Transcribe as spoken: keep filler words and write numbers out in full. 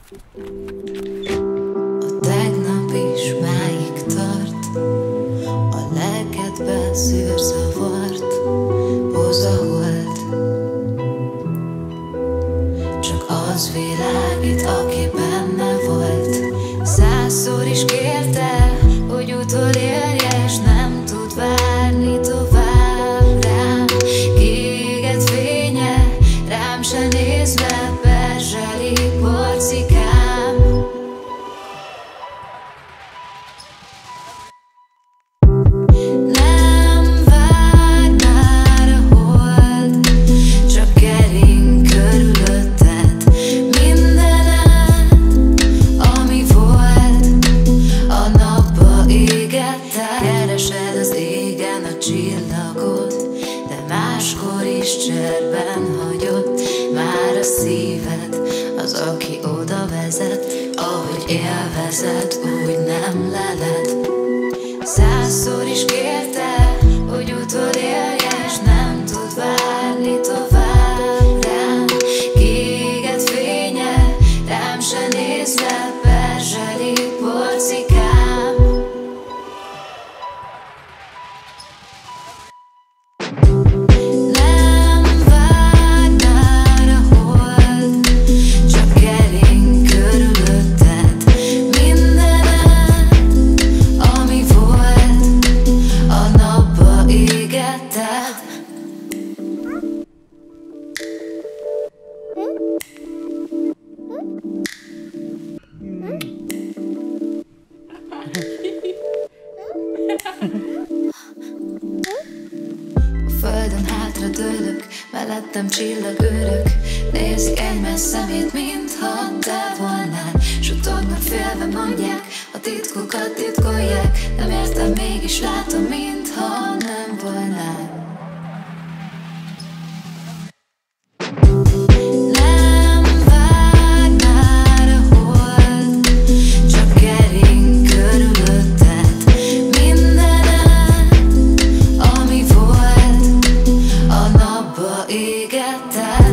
A tegnap is máig tart, a lelkedbe szűrzavart pozaholt. Csak az világít, aki benne volt. Százszor is kérte, hogy utolérje, és nem tud várni tovább rám. Kiégett fénye, rám se nézve, perzseli porcikám. Nem vár már a hold, csak kering körülötted. Mindenen, ami volt, a napba égette. Keresed az égen a csillagot, de máskor is cserben hagyott. Már a szíved az, aki oda vezet, ahogy élvezed, úgy nem leled. Százszor is kérte, hogy utolérje, és nem tud várni tovább rám. Kiégett fénye, rám se nézve, perzseli porcikám. A földön hátra dőlök, mellettem csillagőrök. Nézik egymás szemét, mintha te volnál. Suttognak félve, mondják, a titkokat titkolják. Nem értem, mégis látom, mintha nem volnál. Égettem.